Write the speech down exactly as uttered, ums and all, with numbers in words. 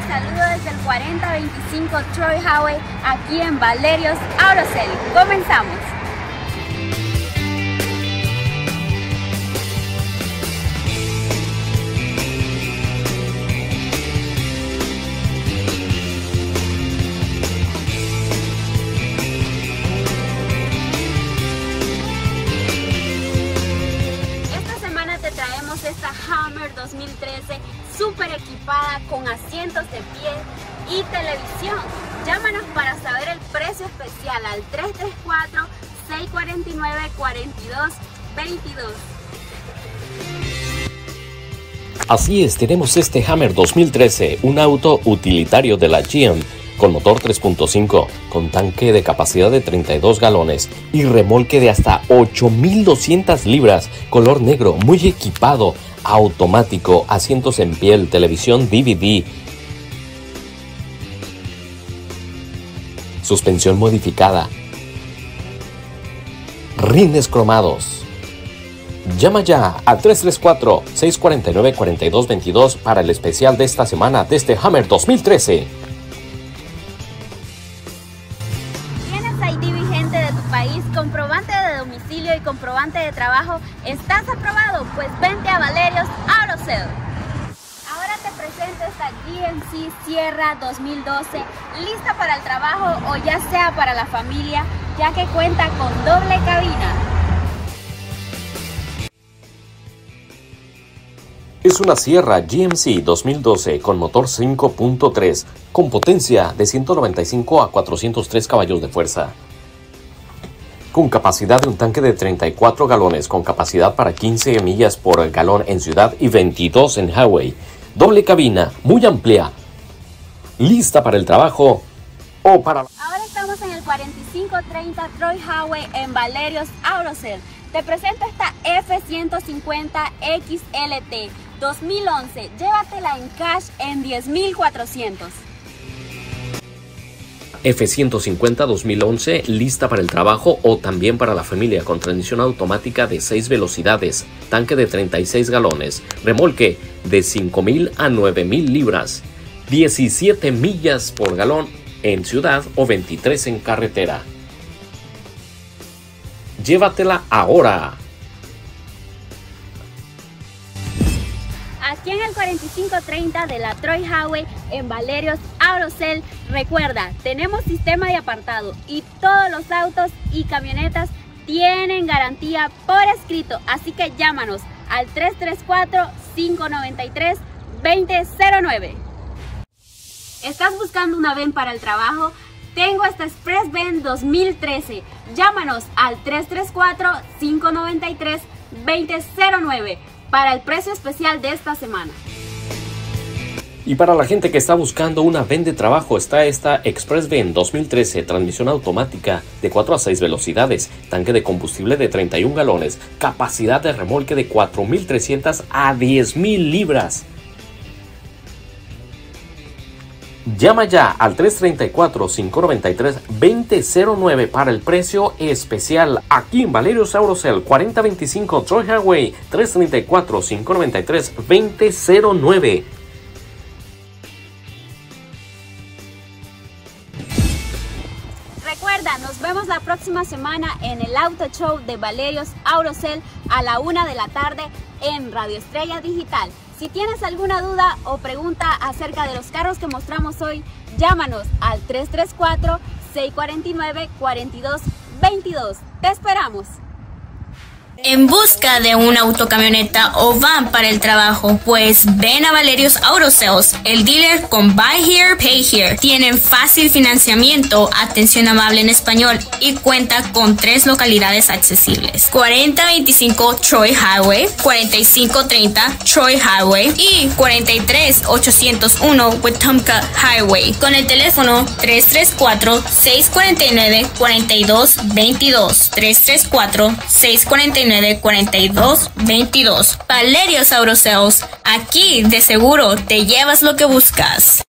les saludo desde el cuarenta veinticinco Troy Highway aquí en Valerios Aurocell. Comenzamos. Esta Hummer dos mil trece súper equipada con asientos de pie y televisión. Llámanos para saber el precio especial al tres tres cuatro, seis cuatro nueve, cuatro dos dos dos. Así es, tenemos este Hummer dos mil trece, un auto utilitario de la G M con motor tres punto cinco, con tanque de capacidad de treinta y dos galones y remolque de hasta ocho mil doscientas libras, color negro, muy equipado, automático, asientos en piel, televisión D V D, suspensión modificada, rines cromados. Llama ya al tres tres cuatro, seis cuatro nueve, cuatro dos dos dos para el especial de esta semana de este Hummer dos mil trece. I D vigente de tu país, comprobante de domicilio y comprobante de trabajo. ¿Estás aprobado? Pues vente a Valerios Aurocell. Ahora te presento esta G M C Sierra dos mil doce, lista para el trabajo o ya sea para la familia, ya que cuenta con doble cabina. Es una Sierra G M C dos mil doce con motor cinco punto tres, con potencia de ciento noventa y cinco a cuatrocientos tres caballos de fuerza. Con capacidad de un tanque de treinta y cuatro galones, con capacidad para quince millas por galón en ciudad y veintidós en highway. Doble cabina, muy amplia, lista para el trabajo o para... Ahora estamos en el cuarenta y cinco treinta Troy Highway en Valerios Aurocell. Te presento esta F ciento cincuenta X L T dos mil once. Llévatela en cash en diez mil cuatrocientos. F ciento cincuenta dos mil once, lista para el trabajo o también para la familia, con transmisión automática de seis velocidades, tanque de treinta y seis galones, remolque de cinco mil a nueve mil libras, diecisiete millas por galón en ciudad o veintitrés en carretera. Llévatela ahora. Aquí en el cuarenta y cinco treinta de la Troy Highway en Valerios Aurocell. Recuerda, tenemos sistema de apartado y todos los autos y camionetas tienen garantía por escrito, así que llámanos al tres tres cuatro, cinco nueve tres, dos cero cero nueve. ¿Estás buscando una van para el trabajo? Tengo esta Express Van dos mil trece. Llámanos al tres tres cuatro, cinco nueve tres, dos cero cero nueve para el precio especial de esta semana. Y para la gente que está buscando una van de trabajo está esta Express Van dos mil trece, transmisión automática de cuatro a seis velocidades, tanque de combustible de treinta y un galones, capacidad de remolque de cuatro mil trescientas a diez mil libras. Llama ya al tres tres cuatro, cinco nueve tres, dos cero cero nueve para el precio especial aquí en Valerios Aurocell, cuarenta veinticinco Troy Highway, tres tres cuatro, cinco nueve tres, dos cero cero nueve. Recuerda, nos vemos la próxima semana en el Auto Show de Valerios Aurocell a la una de la tarde en Radio Estrella Digital. Si tienes alguna duda o pregunta acerca de los carros que mostramos hoy, llámanos al tres tres cuatro, seis cuatro nueve, cuatro dos dos dos. ¡Te esperamos! En busca de una autocamioneta o van para el trabajo, pues ven a Valerios Aurocell, el dealer con Buy Here, Pay Here. Tienen fácil financiamiento, atención amable en español y cuenta con tres localidades accesibles: cuarenta veinticinco Troy Highway, cuarenta y cinco treinta Troy Highway y cuarenta y tres ochocientos uno Wetumpka Highway. Con el teléfono tres tres cuatro, seis cuatro nueve, cuatro dos dos dos, tres tres cuatro, seis cuatro nueve, cuarenta y dos veintidós. Valerios Aurocell, aquí de seguro te llevas lo que buscas.